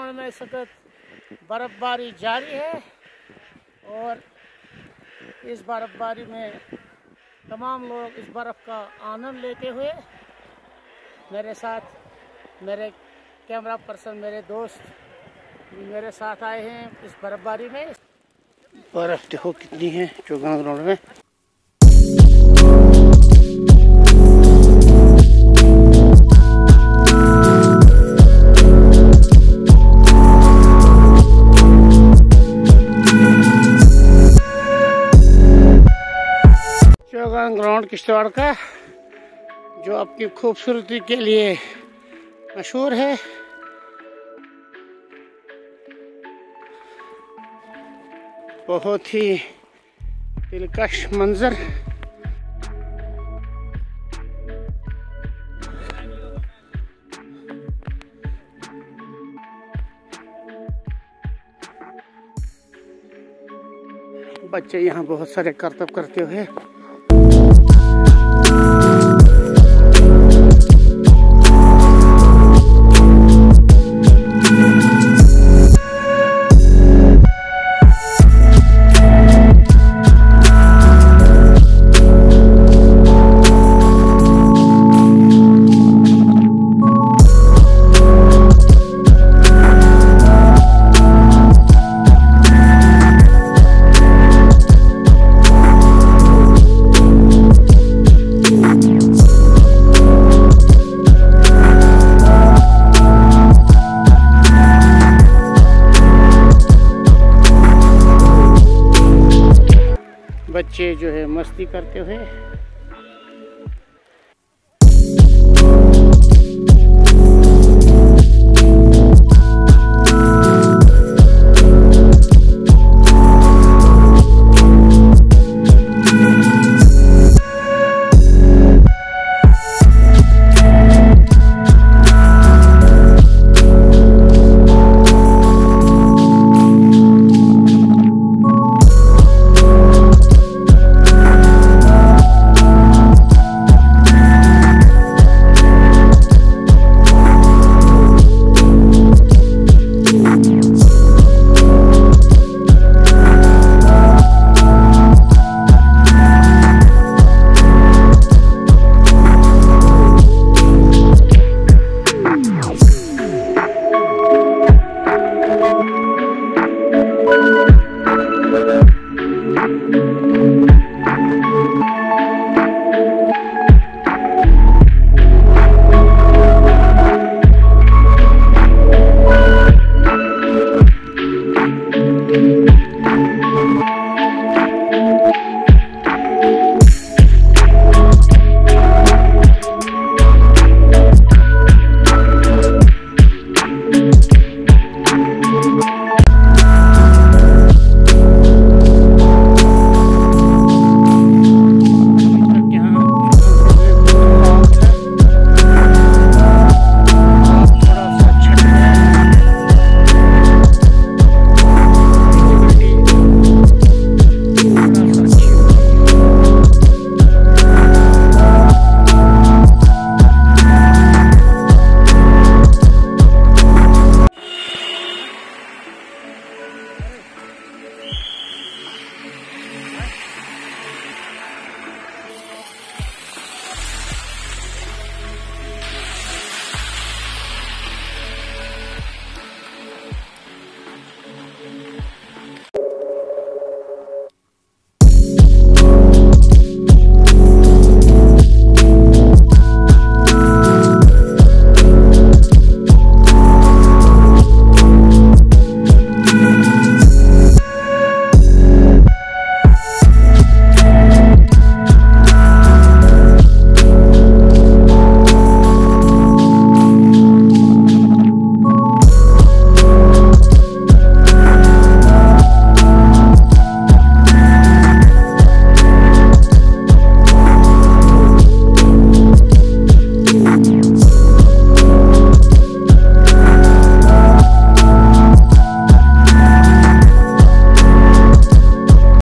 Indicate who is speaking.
Speaker 1: Ground में इस वक्त बर्फ़बारी जारी है और इस बर्फ़बारी में तमाम लोग इस बर्फ़ का आनंद लेते हुए मेरे साथ मेरे कैमरा पर्सन मेरे दोस्त मेरे साथ आए हैं इस बर्फ़बारी में। बर्फ़ देखो कितनी है चौगान ग्राउंड में। चौगान ग्राउंड किश्तवाड़ का जो आपकी खूबसूरती के लिए मशहूर है। बहुत ही दिलकश मंजर। बच्चे यहाँ बहुत सारे करतब करते हुए बच्चे जो है मस्ती करते हुए